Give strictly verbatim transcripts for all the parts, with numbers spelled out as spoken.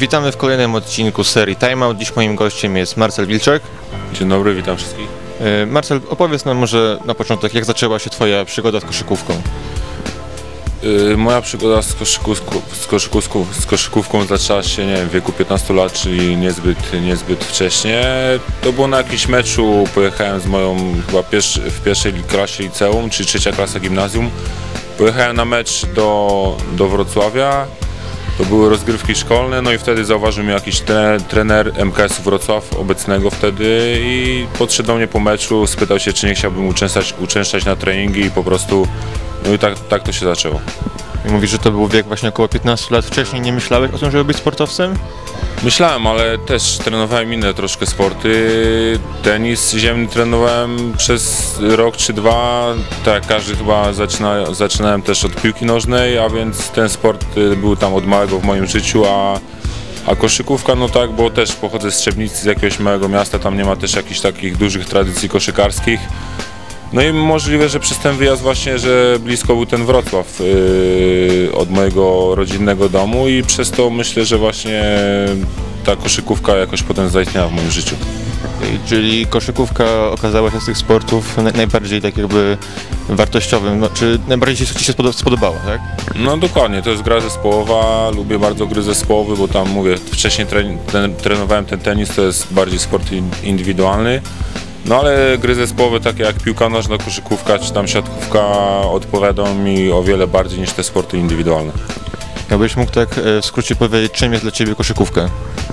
Witamy w kolejnym odcinku serii Time Out. Dziś moim gościem jest Marcel Wilczek. Dzień dobry, witam wszystkich. Marcel, opowiedz nam może na początek, jak zaczęła się Twoja przygoda z koszykówką? Yy, moja przygoda z koszykówką, z, koszykówką, z koszykówką zaczęła się, nie wiem, w wieku piętnastu lat, czyli niezbyt, niezbyt wcześnie. To było na jakimś meczu, pojechałem z moją chyba pierwszy, w pierwszej klasie liceum, czy trzecia klasa gimnazjum. Pojechałem na mecz do, do Wrocławia. To były rozgrywki szkolne, no i wtedy zauważył mnie jakiś tre, trener M K S-u Wrocław, obecnego wtedy, i podszedł do mnie po meczu, spytał się, czy nie chciałbym uczęszczać, uczęszczać na treningi, i po prostu, no i tak, tak to się zaczęło. I mówisz, że to był wiek właśnie około piętnastu lat. Wcześniej nie myślałeś o tym, żeby być sportowcem? Myślałem, ale też trenowałem inne troszkę sporty. Tenis ziemny trenowałem przez rok czy dwa. Tak jak każdy chyba zaczyna, zaczynałem też od piłki nożnej, a więc ten sport był tam od małego w moim życiu, a, a koszykówka, no tak, bo też pochodzę z Trzebnicy, z jakiegoś małego miasta, tam nie ma też jakichś takich dużych tradycji koszykarskich. No i możliwe, że przez ten wyjazd właśnie, że blisko był ten Wrocław yy, od mojego rodzinnego domu, i przez to myślę, że właśnie ta koszykówka jakoś potem zaistniała w moim życiu. Czyli koszykówka okazała się z tych sportów najbardziej tak jakby wartościowym, no, czy najbardziej Ci się spodobało, tak? No dokładnie, to jest gra zespołowa, lubię bardzo gry zespołowe, bo tam mówię, wcześniej tre, ten, trenowałem ten tenis, to jest bardziej sport indywidualny. No ale gry zespołowe takie jak piłka nożna, koszykówka czy tam siatkówka odpowiadają mi o wiele bardziej niż te sporty indywidualne. Jakbyś mógł tak w skrócie powiedzieć, czym jest dla Ciebie koszykówka?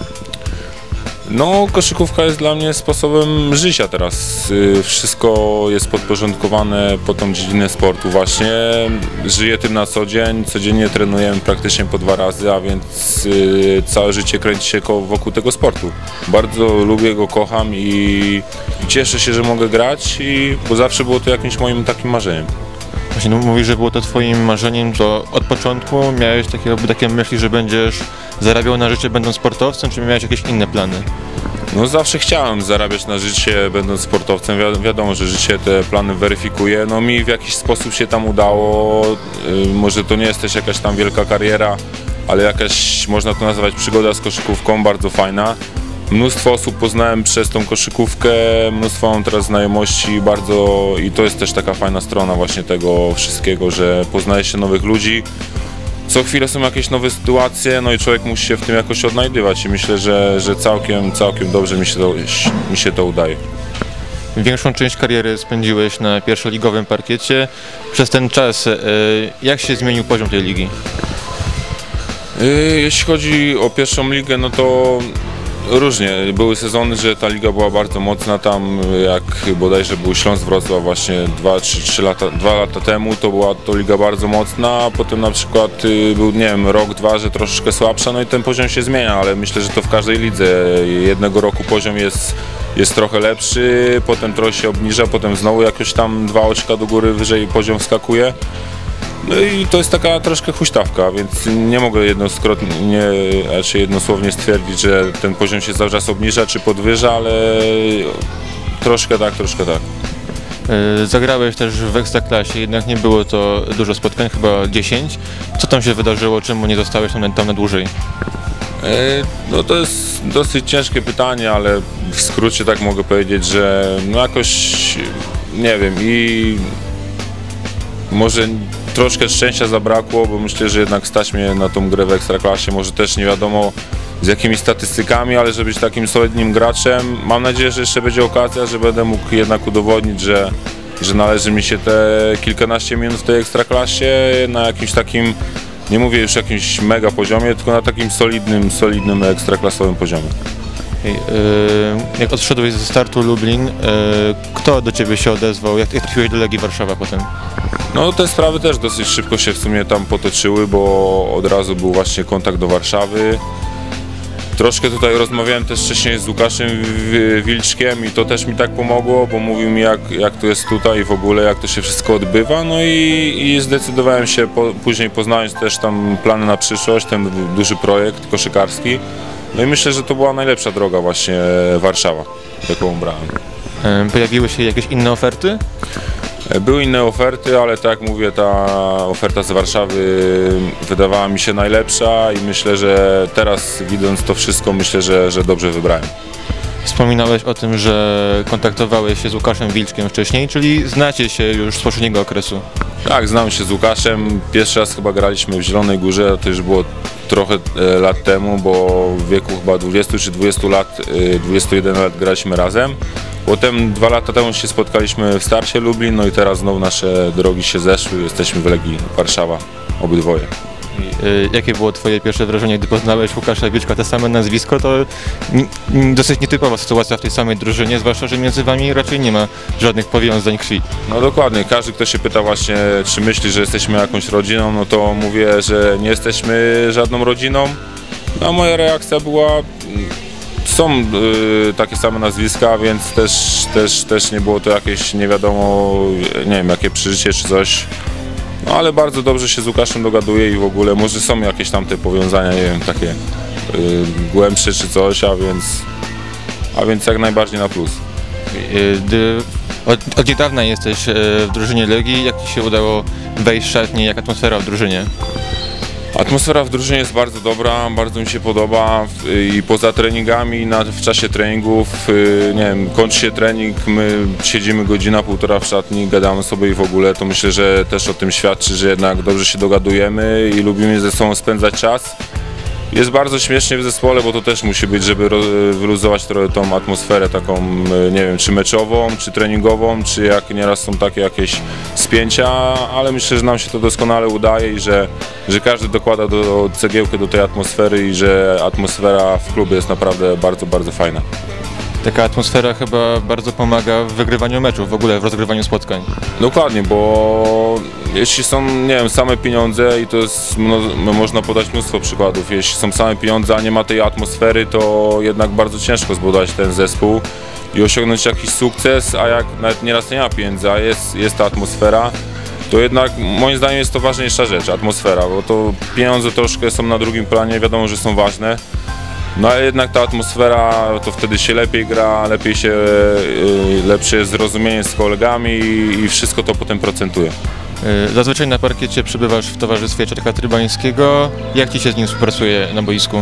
No, koszykówka jest dla mnie sposobem życia teraz. Wszystko jest podporządkowane pod tą dziedzinę sportu właśnie. Żyję tym na co dzień, codziennie trenujemy praktycznie po dwa razy, a więc całe życie kręci się wokół tego sportu. Bardzo lubię go, kocham i cieszę się, że mogę grać, i, bo zawsze było to jakimś moim takim marzeniem. Właśnie, no, mówisz, że było to Twoim marzeniem, to od początku miałeś takie, takie myśli, że będziesz zarabiał na życie będąc sportowcem, czy miałeś jakieś inne plany? No zawsze chciałem zarabiać na życie będąc sportowcem, Wi wiadomo, że życie te plany weryfikuje, no mi w jakiś sposób się tam udało, yy, może to nie jest też jakaś tam wielka kariera, ale jakaś, można to nazwać, przygoda z koszykówką, bardzo fajna. Mnóstwo osób poznałem przez tą koszykówkę, mnóstwo mam teraz znajomości bardzo, i to jest też taka fajna strona właśnie tego wszystkiego, że poznaje się nowych ludzi. Co chwilę są jakieś nowe sytuacje, no i człowiek musi się w tym jakoś odnajdywać, i myślę, że, że całkiem, całkiem dobrze mi się, to, mi się to udaje. Większą część kariery spędziłeś na pierwszoligowym parkiecie. Przez ten czas jak się zmienił poziom tej ligi? Jeśli chodzi o pierwszą ligę, no to różnie. Były sezony, że ta liga była bardzo mocna, tam jak bodajże był Śląsk Wrocław właśnie dwa trzy lata, dwa lata temu, to była to liga bardzo mocna, a potem na przykład był, nie wiem, rok, dwa, że troszeczkę słabsza, no i ten poziom się zmienia, ale myślę, że to w każdej lidze. Jednego roku poziom jest, jest trochę lepszy, potem trochę się obniża, potem znowu jakoś tam dwa oczka do góry wyżej poziom wskakuje. No i to jest taka troszkę huśtawka, więc nie mogę jednokrotnie, raczej jednosłownie stwierdzić, że ten poziom się cały czas obniża czy podwyża, ale troszkę tak, troszkę tak. Zagrałeś też w Ekstraklasie, jednak nie było to dużo spotkań, chyba dziesięć. Co tam się wydarzyło, czemu nie zostałeś tam, tam na dłużej? No to jest dosyć ciężkie pytanie, ale w skrócie tak mogę powiedzieć, że no jakoś, nie wiem, i może troszkę szczęścia zabrakło, bo myślę, że jednak stać mnie na tą grę w Ekstraklasie, może też nie wiadomo z jakimi statystykami, ale żeby być takim solidnym graczem. Mam nadzieję, że jeszcze będzie okazja, że będę mógł jednak udowodnić, że, że należy mi się te kilkanaście minut w tej Ekstraklasie na jakimś takim, nie mówię już jakimś mega poziomie, tylko na takim solidnym, solidnym ekstraklasowym poziomie. Jak odszedłeś ze Startu Lublin, kto do Ciebie się odezwał? Jak trafiłeś do Legii Warszawa potem? No te sprawy też dosyć szybko się w sumie tam potoczyły, bo od razu był właśnie kontakt do Warszawy. Troszkę tutaj rozmawiałem też wcześniej z Łukaszem Wilczkiem, i to też mi tak pomogło, bo mówił mi, jak, jak to jest tutaj i w ogóle, jak to się wszystko odbywa. No i, i zdecydowałem się po, później, poznając też tam plany na przyszłość, ten duży projekt koszykarski. No i myślę, że to była najlepsza droga właśnie Warszawa, jaką brałem. Pojawiły się jakieś inne oferty? Były inne oferty, ale tak jak mówię, ta oferta z Warszawy wydawała mi się najlepsza i myślę, że teraz widząc to wszystko, myślę, że, że dobrze wybrałem. Wspominałeś o tym, że kontaktowałeś się z Łukaszem Wilczkiem wcześniej, czyli znacie się już z poprzedniego okresu. Tak, znam się z Łukaszem. Pierwszy raz chyba graliśmy w Zielonej Górze, to już było trochę lat temu, bo w wieku chyba dwudziestu czy dwudziestu lat, dwudziestu jeden lat graliśmy razem. Potem dwa lata temu się spotkaliśmy w Starcie Lublin, no i teraz znowu nasze drogi się zeszły, jesteśmy w Legii Warszawa, obydwoje. Jakie było Twoje pierwsze wrażenie, gdy poznałeś Łukasza Wilczka, te same nazwisko? To dosyć nietypowa sytuacja w tej samej drużynie, zwłaszcza, że między Wami raczej nie ma żadnych powiązań krwi. No dokładnie, każdy, kto się pyta właśnie, czy myśli, że jesteśmy jakąś rodziną, no to mówię, że nie jesteśmy żadną rodziną. A moja reakcja była, są y, takie same nazwiska, więc też, też, też nie było to jakieś nie wiadomo, nie wiem, jakie przeżycie czy coś. No ale bardzo dobrze się z Łukaszem dogaduję i w ogóle może są jakieś tam te powiązania, nie wiem, takie y, głębsze czy coś, a więc, a więc jak najbardziej na plus. Gdy od, od niedawna jesteś w drużynie Legii, jak Ci się udało wejść w szatnię, jak atmosfera w drużynie? Atmosfera w drużynie jest bardzo dobra, bardzo mi się podoba i poza treningami, na, w czasie treningów, nie wiem, kończy się trening, my siedzimy godzina, półtora w szatni, gadamy sobie i w ogóle, to myślę, że też o tym świadczy, że jednak dobrze się dogadujemy i lubimy ze sobą spędzać czas. Jest bardzo śmiesznie w zespole, bo to też musi być, żeby wyluzować trochę tą atmosferę taką, nie wiem, czy meczową, czy treningową, czy jak nieraz są takie jakieś spięcia, ale myślę, że nam się to doskonale udaje i że, że każdy dokłada do, cegiełkę do tej atmosfery i że atmosfera w klubie jest naprawdę bardzo, bardzo fajna. Taka atmosfera chyba bardzo pomaga w wygrywaniu meczów, w ogóle w rozgrywaniu spotkań. Dokładnie, bo jeśli są, nie wiem, same pieniądze i to jest, no, można podać mnóstwo przykładów, jeśli są same pieniądze, a nie ma tej atmosfery, to jednak bardzo ciężko zbudować ten zespół i osiągnąć jakiś sukces, a jak nawet nieraz nie ma pieniędzy, a jest, jest ta atmosfera, to jednak moim zdaniem jest to ważniejsza rzecz, atmosfera, bo to pieniądze troszkę są na drugim planie, wiadomo, że są ważne. No ale jednak ta atmosfera, to wtedy się lepiej gra, lepiej się, lepsze jest zrozumienie z kolegami i wszystko to potem procentuje. Zazwyczaj na parkiecie przebywasz w towarzystwie Czarka Trybańskiego. Jak Ci się z nim współpracuje na boisku?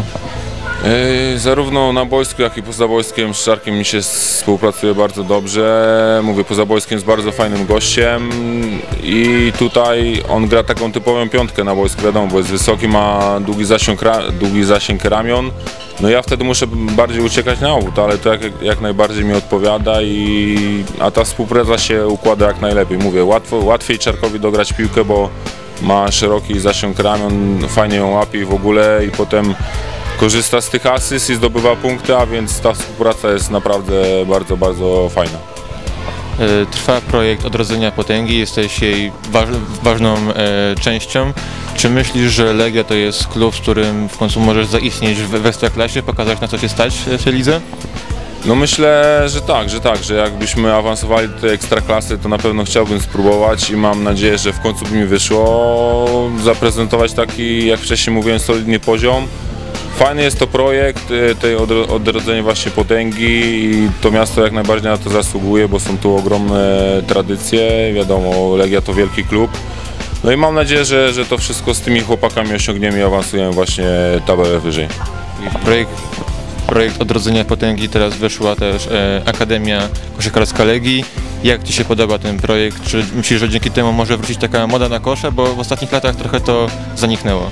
Yy, zarówno na boisku, jak i poza boiskiem z Czarkiem mi się współpracuje bardzo dobrze. Mówię, poza boiskiem jest bardzo fajnym gościem i tutaj on gra taką typową piątkę na boisku, wiadomo, bo jest wysoki, ma długi zasięg, długi zasięg ramion. No ja wtedy muszę bardziej uciekać na aut, ale to jak, jak najbardziej mi odpowiada, i, a ta współpraca się układa jak najlepiej. Mówię, łatwo, łatwiej Czarkowi dograć piłkę, bo ma szeroki zasięg ramion, fajnie ją łapie i w ogóle i potem korzysta z tych asyst i zdobywa punkty, a więc ta współpraca jest naprawdę bardzo, bardzo fajna. Trwa projekt Odrodzenia Potęgi, jesteś jej waż, ważną e, częścią. Czy myślisz, że Legia to jest klub, w którym w końcu możesz zaistnieć w, w Ekstraklasie, pokazać, na co się stać w tej lidze? No myślę, że tak, że tak, że jakbyśmy awansowali do tej Ekstraklasy, to na pewno chciałbym spróbować i mam nadzieję, że w końcu by mi wyszło zaprezentować taki, jak wcześniej mówiłem, solidny poziom. Fajny jest to projekt, tej odrodzenie właśnie potęgi i to miasto jak najbardziej na to zasługuje, bo są tu ogromne tradycje, wiadomo, Legia to wielki klub. No i mam nadzieję, że, że to wszystko z tymi chłopakami osiągniemy i awansujemy właśnie tabelę wyżej. Projekt, projekt Odrodzenia Potęgi, teraz wyszła też e, Akademia Koszykarska Legii. Jak Ci się podoba ten projekt? Czy myślisz, że dzięki temu może wrócić taka moda na kosze, bo w ostatnich latach trochę to zaniknęło?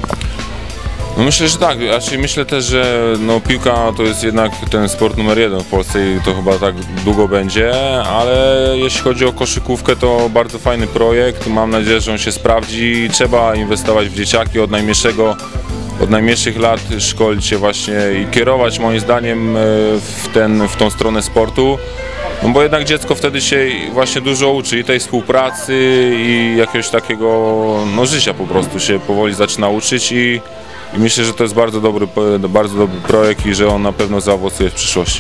No myślę, że tak, znaczy myślę też, że no, piłka to jest jednak ten sport numer jeden w Polsce i to chyba tak długo będzie, ale jeśli chodzi o koszykówkę, to bardzo fajny projekt, mam nadzieję, że on się sprawdzi. Trzeba inwestować w dzieciaki od najmniejszego, od najmniejszych lat, szkolić się właśnie i kierować moim zdaniem w, ten, w tą stronę sportu. No bo jednak dziecko wtedy się właśnie dużo uczy i tej współpracy i jakiegoś takiego no, życia po prostu się powoli zaczyna uczyć i I myślę, że to jest bardzo dobry, bardzo dobry projekt i że on na pewno zaowocuje w przyszłości.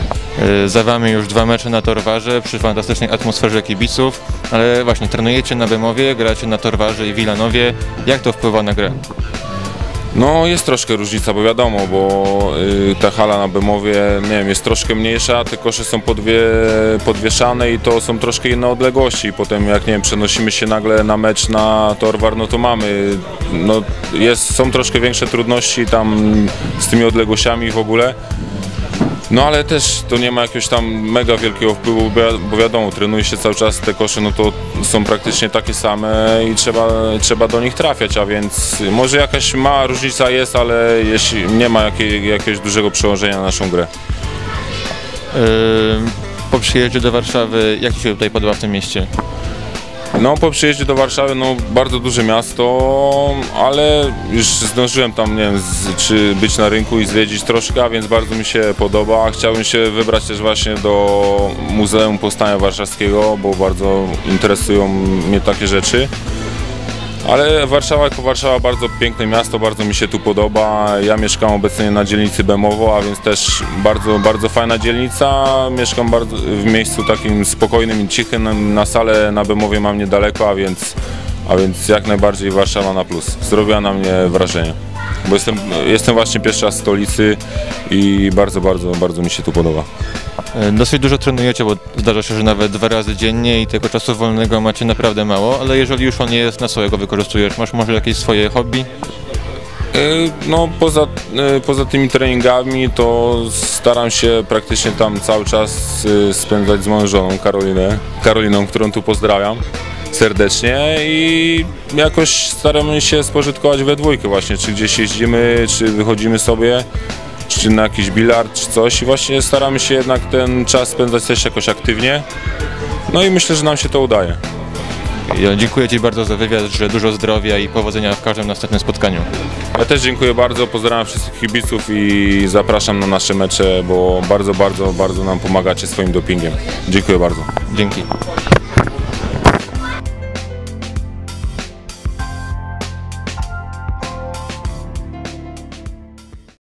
Za Wami już dwa mecze na Torwarze przy fantastycznej atmosferze kibiców, ale właśnie trenujecie na Bemowie, gracie na Torwarze i Wilanowie. Jak to wpływa na grę? No jest troszkę różnica, bo wiadomo, bo y, ta hala na Bemowie, nie wiem, jest troszkę mniejsza, te kosze są podwie, podwieszane i to są troszkę inne odległości. Potem jak, nie wiem, przenosimy się nagle na mecz na Torwar, no to mamy, no jest, są troszkę większe trudności tam z tymi odległościami w ogóle. No ale też to nie ma jakiegoś tam mega wielkiego wpływu, bo wiadomo, trenuje się cały czas, te kosze no to są praktycznie takie same i trzeba, trzeba do nich trafiać, a więc może jakaś mała różnica jest, ale jeśli nie ma jakiej, jakiegoś dużego przełożenia na naszą grę. Yy, po przyjeździe do Warszawy, jak Ci się tutaj podoba w tym mieście? No po przyjeździe do Warszawy, no bardzo duże miasto, ale już zdążyłem tam, nie wiem, z, czy być na rynku i zwiedzić troszkę, a więc bardzo mi się podoba. Chciałbym się wybrać też właśnie do Muzeum Powstania Warszawskiego, bo bardzo interesują mnie takie rzeczy. Ale Warszawa jako Warszawa bardzo piękne miasto, bardzo mi się tu podoba. Ja mieszkam obecnie na dzielnicy Bemowo, a więc też bardzo, bardzo fajna dzielnica. Mieszkam bardzo, w miejscu takim spokojnym i cichym. Na salę na Bemowie mam niedaleko, a więc, a więc jak najbardziej Warszawa na plus. Zrobiła na mnie wrażenie. Bo jestem, jestem właśnie pierwszy raz w stolicy i bardzo, bardzo, bardzo mi się tu podoba. Dosyć dużo trenujecie, bo zdarza się, że nawet dwa razy dziennie i tego czasu wolnego macie naprawdę mało, ale jeżeli już on nie jest na swojego wykorzystujesz, masz może jakieś swoje hobby? No poza, poza tymi treningami to staram się praktycznie tam cały czas spędzać z moją żoną Karolinę, Karoliną, którą tu pozdrawiam serdecznie i jakoś staramy się spożytkować we dwójkę właśnie, czy gdzieś jeździmy, czy wychodzimy sobie, czy na jakiś bilard, czy coś i właśnie staramy się jednak ten czas spędzać też jakoś aktywnie, no i myślę, że nam się to udaje. Ja dziękuję Ci bardzo za wywiad, że dużo zdrowia i powodzenia w każdym następnym spotkaniu. Ja też dziękuję bardzo, pozdrawiam wszystkich kibiców i zapraszam na nasze mecze, bo bardzo, bardzo, bardzo nam pomagacie swoim dopingiem. Dziękuję bardzo. Dzięki.